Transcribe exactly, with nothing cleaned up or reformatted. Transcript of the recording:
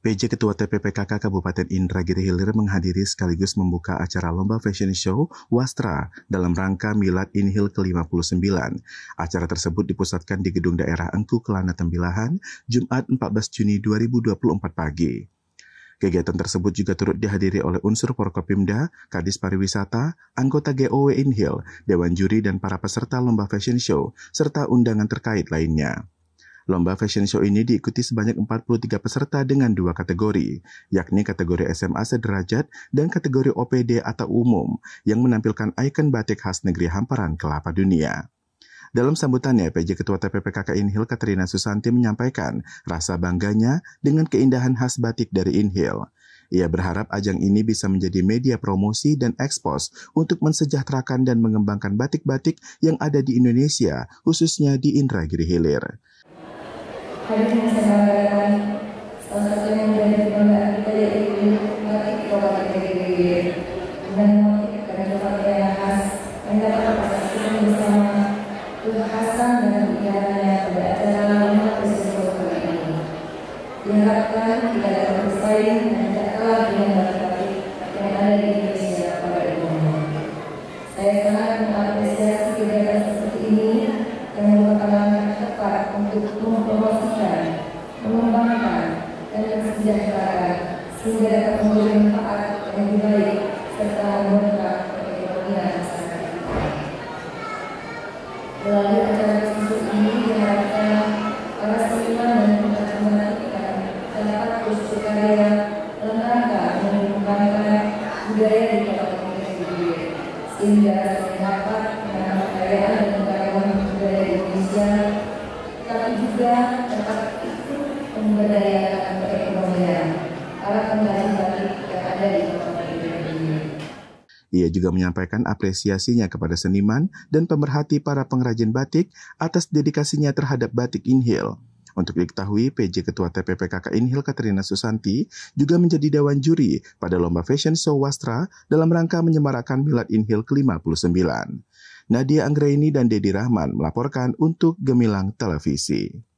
P J Ketua T P P K K Kabupaten Indragiri Hilir menghadiri sekaligus membuka acara Lomba Fashion Show Wastra dalam rangka Milad Inhil ke lima puluh sembilan. Acara tersebut dipusatkan di Gedung Daerah Engku Kelana Tembilahan, Jumat empat belas Juni dua ribu dua puluh empat pagi. Kegiatan tersebut juga turut dihadiri oleh unsur Forkopimda, Kadis Pariwisata, anggota G O W Inhil, Dewan Juri dan para peserta Lomba Fashion Show, serta undangan terkait lainnya. Lomba Fashion Show ini diikuti sebanyak empat puluh tiga peserta dengan dua kategori, yakni kategori S M A sederajat dan kategori O P D atau umum, yang menampilkan ikon batik khas negeri hamparan kelapa dunia. Dalam sambutannya, P J Ketua T P P K K Inhil Katrina Susanti menyampaikan rasa bangganya dengan keindahan khas batik dari Inhil. Ia berharap ajang ini bisa menjadi media promosi dan ekspos untuk mensejahterakan dan mengembangkan batik-batik yang ada di Indonesia, khususnya di Indragiri Hilir. Hari ini saya banggakan salah satu yang menjadi kebanggaan kita yaitu batik Kabupaten Indragiri dengan motif dan corak yang khas yang dapat kita saksikan bersama kekhasan dan keindahannya pada acara Lomba Fashion Show kali ini. Diharapkan kita dapat bersaing dan tidak kalah dengan batik-batik yang ada di Indonesia pada umumnya. Saya sangat mengapresiasi kegiatan seperti ini yang merupakan langkah tepat untuk mempromosikan, mengembangkan, dan mensejahterakan sehingga dapat memberi manfaat yang lebih baik serta mendongkrak perekonomian masyarakat kita. Melalui acara tersebut ini diharapkan para seniman dan pengrajin batik dapat terus berkarya dalam rangka mengembangkan budaya di Kabupaten Indragiri sehingga dapat menambah kekayaan dan keberagaman budaya Indonesia, tapi juga dapat ikut memberdayakan perekonomian para pengrajin batik yang ada di Kabupaten Indragiri. Ia juga menyampaikan apresiasinya kepada seniman dan pemerhati para pengrajin batik atas dedikasinya terhadap batik Inhil. Untuk diketahui, P J Ketua T P P K K Inhil Katrina Susanti juga menjadi dewan juri pada Lomba Fashion Show Wastra dalam rangka menyemarakan Milad Inhil ke lima puluh sembilan. Nadia Anggraini dan Dedi Rahman melaporkan untuk Gemilang Televisi.